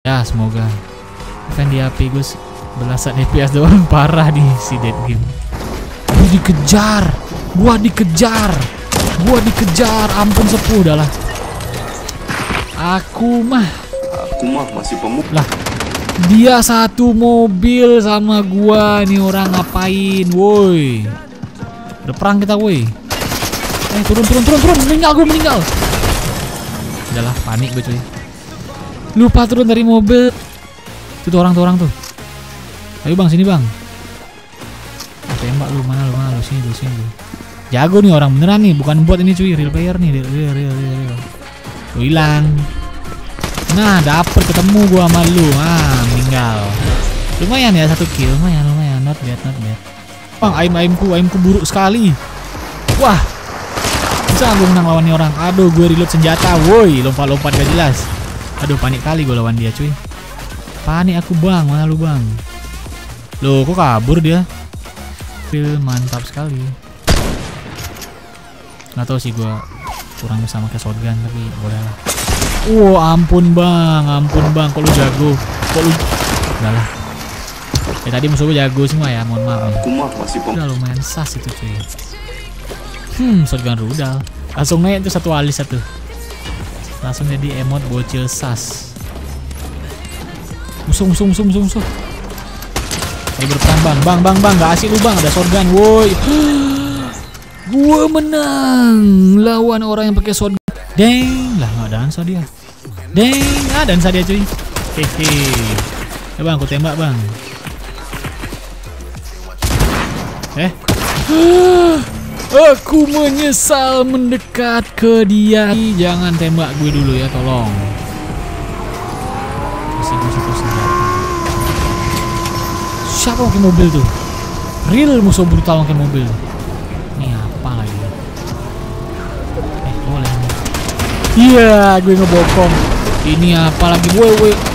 Ya semoga. Event di HP gue belasan FPS doang, parah di si dead game. Gua dikejar, ampun sepuh dah lah. Aku mah masih pemuk. Lah, dia satu mobil sama gua, nih orang ngapain, woi? Udah perang kita, woi. Turun, meninggal. Udahlah, panik gue cuy. Lupa turun dari mobil. Itu orang tuh. Ayo bang, sini bang. Tembak lu, mana lu, sini lu. Jago nih orang beneran nih, bukan bot ini cuy, real player nih, real. Lu hilang. Nah, dapet ketemu gua sama lu. Meninggal. Lumayan ya, 1 kill, lumayan. Not bad. Bang, aimku buruk sekali. Wah. Bisa gue menang lawan nih orang. Aduh, gue reload senjata. Woi, lompat gak jelas. Aduh, panik kali gue lawan dia, cuy. Panik aku, bang. Mana lu, bang? Loh, kok kabur dia? Feel mantap sekali. Nggak tahu sih, gue kurang bisa pakai shotgun, tapi boleh lah. Ampun bang, kok lu jago, udah lah. Tadi musuh gue jago semua ya, mohon maaf. Udah lumayan sas itu cuy. Shotgun rudal, langsung naik tuh 1 alis 1. Langsung jadi emot bocil sas. Musuh. Ayo berperang bang, gak asik lu bang, ada shotgun, woi. Gue menang lawan orang yang pakai shotgun. Deng, lah nggak dansa dia. Dansa dia cuy. Hehe. Ya bang, aku tembak bang. Aku menyesal mendekat ke dia. Jangan tembak gue dulu ya, tolong. Masih gue satu senjata. Siapa pakai mobil tuh? Real musuh brutal pakai mobil. Ini apa lagi? Boleh. Iya, gue ngebokong. Ini apa lagi? Woi.